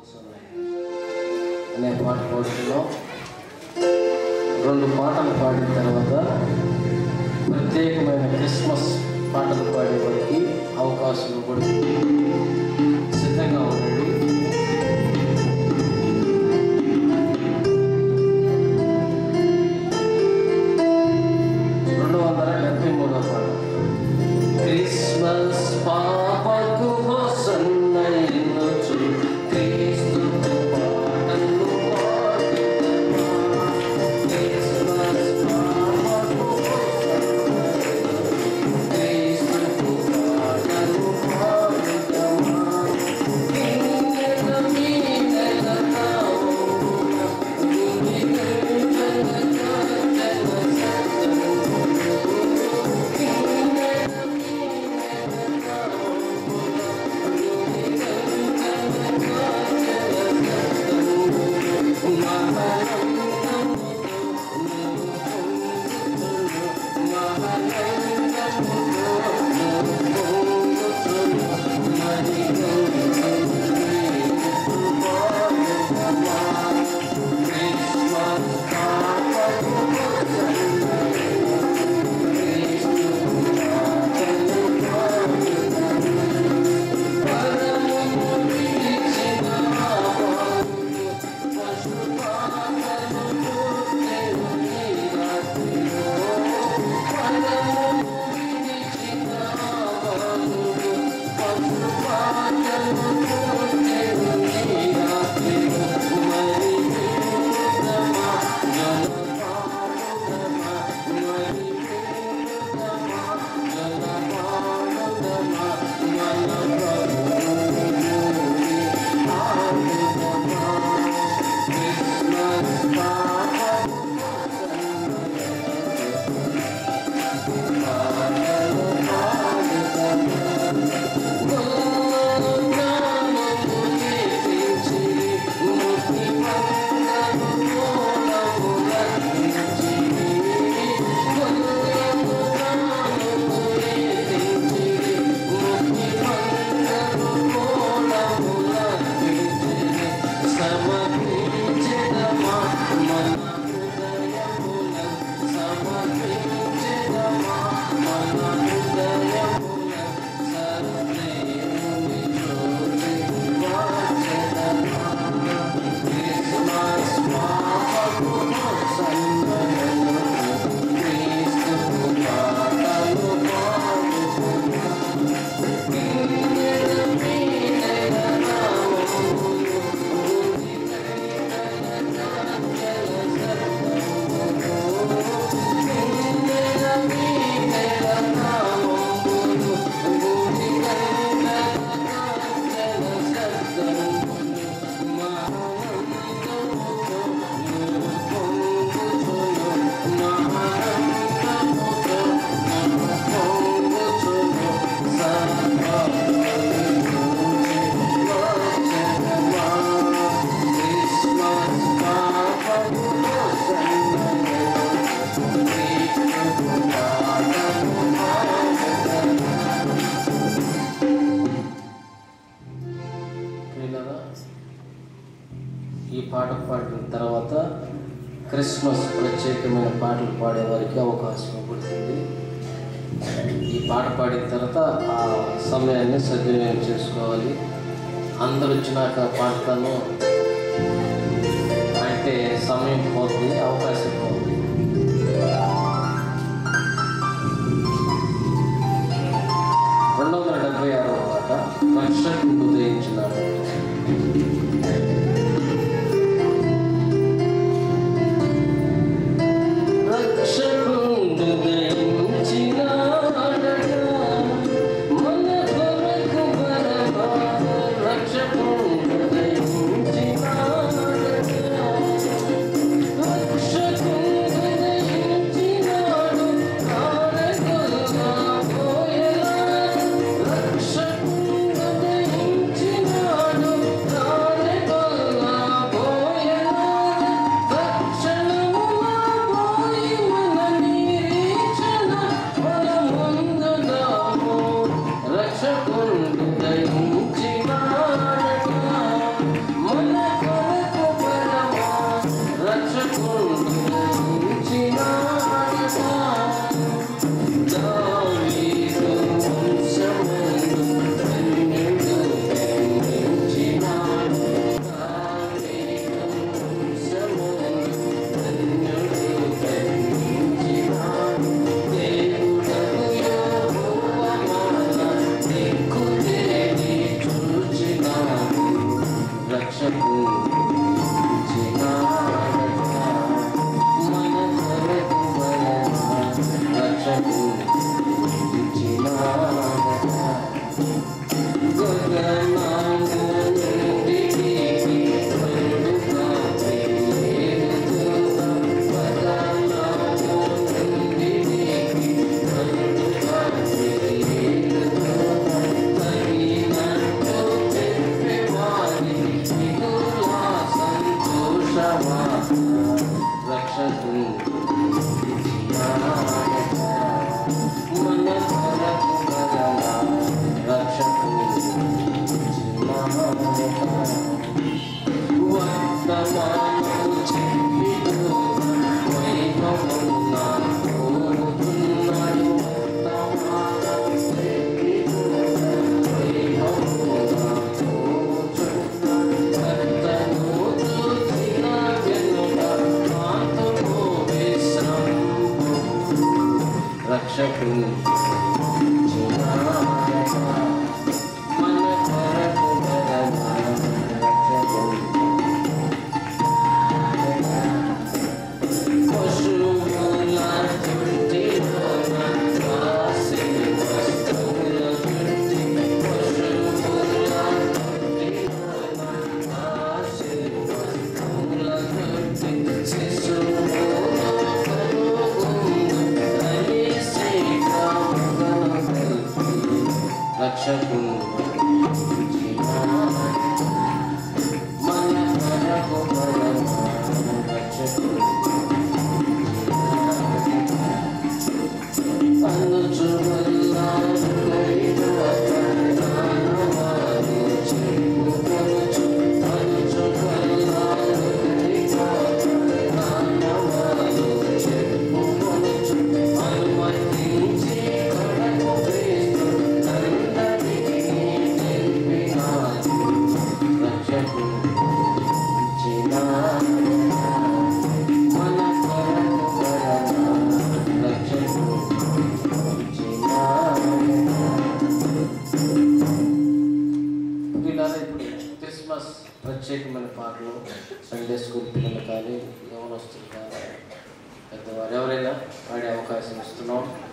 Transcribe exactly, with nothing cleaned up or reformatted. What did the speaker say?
పోతున్నాయి అనే పాట పాడుతున్నాం. రెండు పాటలు పాడిన తర్వాత ప్రత్యేకమైన క్రిస్మస్ పాటలు పాడే వారికి అవకాశం ఇవ్వబడుతుంది. సిద్ధంగా ఉండండి. రెండు వందల డెబ్బై మూడవ పాట. క్రిస్మస్ పాపకు హోసన్న ఎన్నొచ్చు క్రీస్తు పాటలు పాడుదమా. క్రిస్మస్ పాపకు హోసన్న క్రీస్తు పాటలు పాడుదమా. కిన్నెల మీదల నామమున నిలిచెదన జన సత్తమును. కిన్నెల ఈ పాట పాడిన తర్వాత క్రిస్మస్ ప్రత్యేకమైన పాటలు పాడేవారికి అవకాశం ఇవ్వబడుతుంది. ఈ పాట పాడిన తర్వాత ఆ సమయాన్ని సద్వినియోగం చేసుకోవాలి. అందరు వచ్చినాక పాడతాను అంటే సమయం పోతుంది, అవకాశం పోతుంది. రెండు వందల డెబ్బై ఆరవ పాట. రక్షకుడు ఉదయించినాడు. Shut రక్షకుడు మన కొరకు రక్షకుడు ప్రత్యేకమైన పాటలు సండే స్కూల్ పిల్లలు కానీ యవనస్తులు కానీ పెద్దవారు ఎవరైనా పాడే అవకాశం ఇస్తున్నాం.